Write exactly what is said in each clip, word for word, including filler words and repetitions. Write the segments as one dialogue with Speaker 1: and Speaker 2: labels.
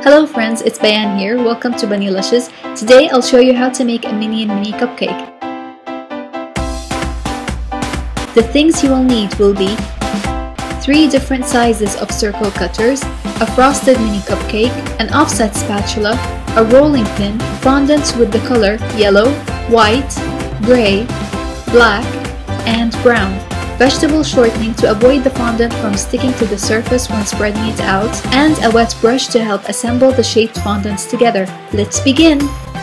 Speaker 1: Hello friends, it's Bayan here. Welcome to Bunnylishes. Today I'll show you how to make a minion mini cupcake. The things you will need will be three different sizes of circle cutters, a frosted mini cupcake, an offset spatula, a rolling pin, fondant with the color yellow, white, gray, black, and brown, vegetable shortening to avoid the fondant from sticking to the surface when spreading it out, and a wet brush to help assemble the shaped fondants together. Let's begin!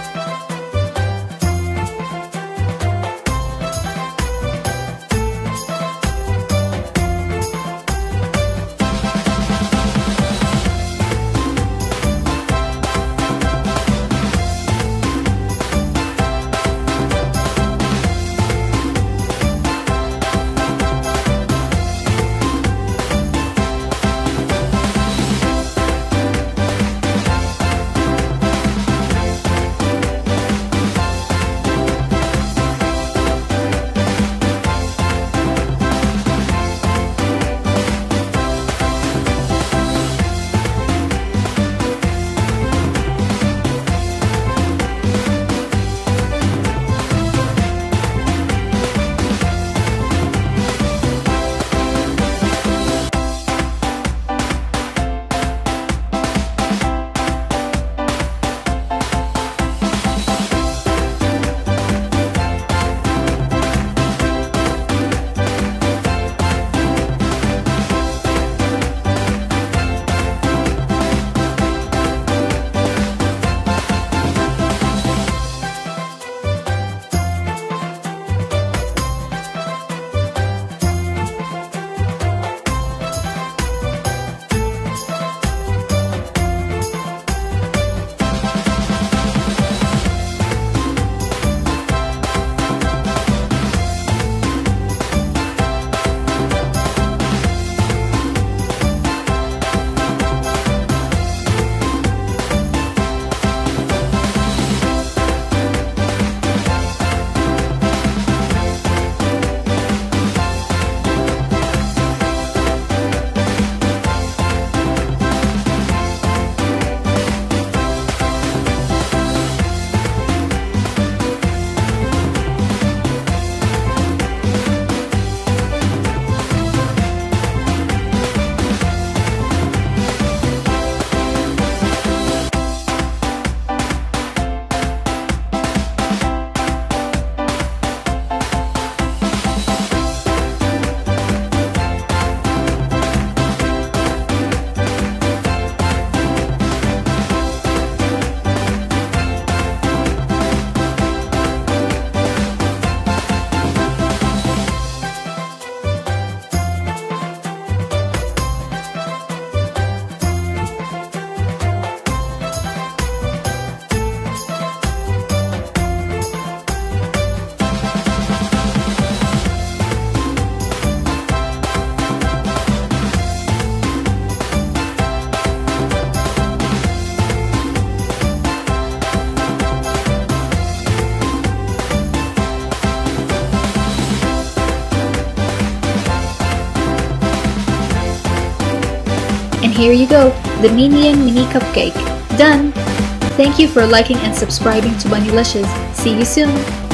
Speaker 1: And here you go, the Minion Mini Cupcake. Done! Thank you for liking and subscribing to Bunnylishes. See you soon!